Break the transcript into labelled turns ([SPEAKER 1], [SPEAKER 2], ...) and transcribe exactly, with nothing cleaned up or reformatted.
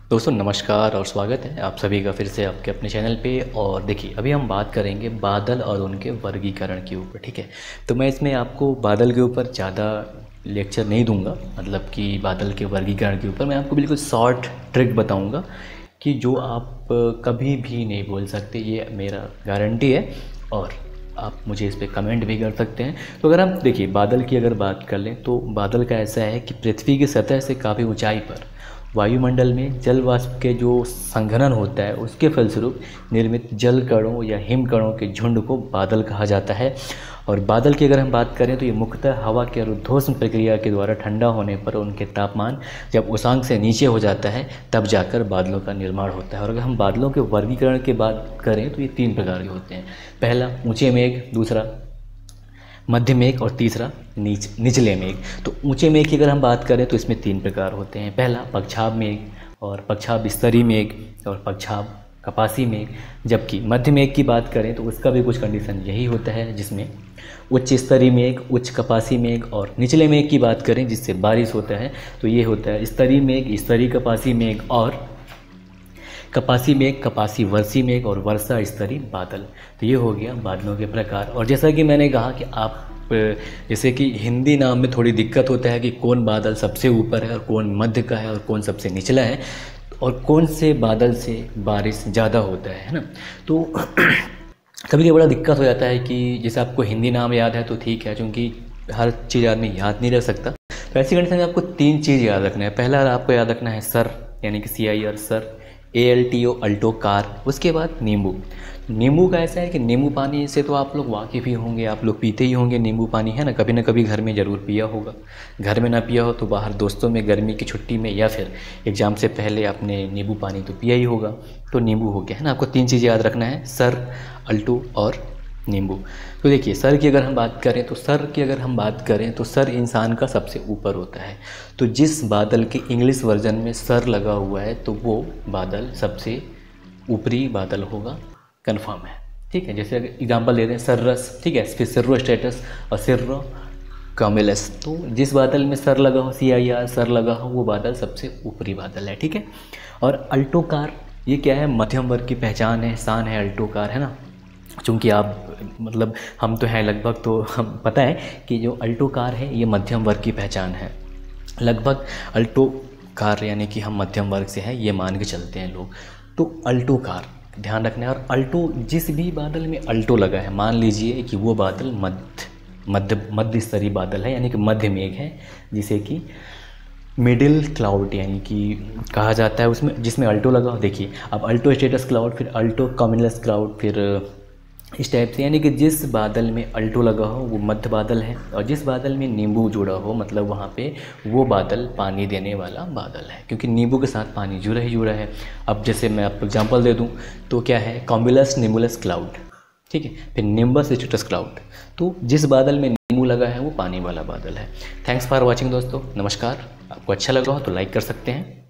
[SPEAKER 1] दोस्तों नमस्कार और स्वागत है आप सभी का फिर से आपके अपने चैनल पे। और देखिए अभी हम बात करेंगे बादल और उनके वर्गीकरण के ऊपर। ठीक है, तो मैं इसमें आपको बादल के ऊपर ज़्यादा लेक्चर नहीं दूंगा, मतलब कि बादल के वर्गीकरण के ऊपर मैं आपको बिल्कुल शॉर्ट ट्रिक बताऊंगा कि जो आप कभी भी नहीं बोल सकते, ये मेरा गारंटी है। और आप मुझे इस पर कमेंट भी कर सकते हैं। तो अगर हम देखिए बादल की अगर बात कर लें तो बादल का ऐसा है कि पृथ्वी की सतह से काफ़ी ऊंचाई पर वायुमंडल में जल वाष्प के जो संघनन होता है उसके फलस्वरूप निर्मित जल कणों या हिम कणों के झुंड को बादल कहा जाता है। और बादल की अगर हम बात करें तो ये मुख्यतः हवा के रुद्धोष्म प्रक्रिया के द्वारा ठंडा होने पर उनके तापमान जब उषांक से नीचे हो जाता है तब जाकर बादलों का निर्माण होता है। और अगर हम बादलों के वर्गीकरण की बात करें तो ये तीन प्रकार के होते हैं। पहला ऊंचे मेघ, दूसरा मध्य मेघ और तीसरा नीच निचले मेघ। तो ऊंचे मेघ की अगर हम बात करें तो इसमें तीन प्रकार होते हैं। पहला पक्षाभ मेघ और पक्षाभ स्तरीय मेघ और पक्षाभ कपासी मेघ। जबकि मध्य मेघ की बात करें तो उसका भी कुछ कंडीशन यही होता है, जिसमें उच्च स्तरीय मेघ, उच्च कपासी मेघ और निचले मेघ की बात करें जिससे बारिश होता है तो ये होता है स्तरीय मेघ, स्तरीय कपासी मेघ और कपासी मेघ, कपासी वर्षी मेघ और वर्षा स्तरीय बादल। तो ये हो गया बादलों के प्रकार। और जैसा कि मैंने कहा कि आप जैसे कि हिंदी नाम में थोड़ी दिक्कत होता है कि कौन बादल सबसे ऊपर है और कौन मध्य का है और कौन सबसे निचला है और कौन से बादल से बारिश ज़्यादा होता है, है ना। तो कभी कभी बड़ा दिक्कत हो जाता है कि जैसे आपको हिंदी नाम याद है तो ठीक है, क्योंकि हर चीज़ आदमी याद नहीं रख सकता। तो ऐसी कंडीशन में आपको तीन चीज़ याद रखना है। पहला आपको याद रखना है सर, यानी कि C I R sir, A L T O Alto car. उसके बाद नींबू। नींबू का ऐसा है कि नींबू पानी से तो आप लोग वाकिफ़ ही होंगे, आप लोग पीते ही होंगे नींबू पानी, है ना। कभी ना कभी घर में ज़रूर पिया होगा, घर में ना पिया हो तो बाहर दोस्तों में गर्मी की छुट्टी में या फिर एग्ज़ाम से पहले आपने नींबू पानी तो पिया ही होगा। तो नींबू हो गया, है ना। आपको तीन चीज़ याद रखना है, सर, अल्टो और नींबू। तो देखिए सर की अगर हम बात करें तो सर की अगर हम बात करें तो सर इंसान का सबसे ऊपर होता है। तो जिस बादल के इंग्लिश वर्जन में सर लगा हुआ है तो वो बादल सबसे ऊपरी बादल होगा, कंफर्म है। ठीक है, जैसे अगर एग्जांपल देते हैं सर्रस, ठीक है, फिर सिर्रो स्टेटस और सिर्रो कम्युलस। तो जिस बादल में सर लगा हो, सी आई आर सर लगा हो, वो बादल सबसे ऊपरी बादल है। ठीक है। और अल्टो कार ये क्या है, मध्यम वर्ग की पहचान है, शान है अल्टो कार, है ना। चूँकि आप मतलब हम तो हैं लगभग, तो हम पता है कि जो अल्टो कार है ये मध्यम वर्ग की पहचान है। लगभग अल्टो कार यानी कि हम मध्यम वर्ग से हैं ये मान के चलते हैं लोग। तो अल्टो कार ध्यान रखना है। और अल्टो जिस भी बादल में अल्टो लगा है, मान लीजिए कि वो बादल मध्य मध्य मध्य स्तरीय बादल है, यानी कि मध्य मेघ है, जिसे कि मिडिल क्लाउड यानी कि कहा जाता है उसमें, जिसमें अल्टो लगा हो। देखिए अब अल्टो स्टेटस क्लाउड, फिर अल्टो कम्युलस क्लाउड, फिर इस टाइप से, यानी कि जिस बादल में अल्टो लगा हो वो मध्य बादल है और जिस बादल में नींबू जुड़ा हो मतलब वहाँ पे वो बादल पानी देने वाला बादल है, क्योंकि नींबू के साथ पानी जुड़ा ही जुड़ा है। अब जैसे मैं आपको एग्जांपल दे दूँ तो क्या है, कम्युलस निम्बुलस क्लाउड, ठीक है, फिर निम्बस स्टेटस क्लाउड। तो जिस बादल में नींबू लगा है वो पानी वाला बादल है। थैंक्स फॉर वॉचिंग दोस्तों, नमस्कार। आपको अच्छा लगा हो तो लाइक कर सकते हैं।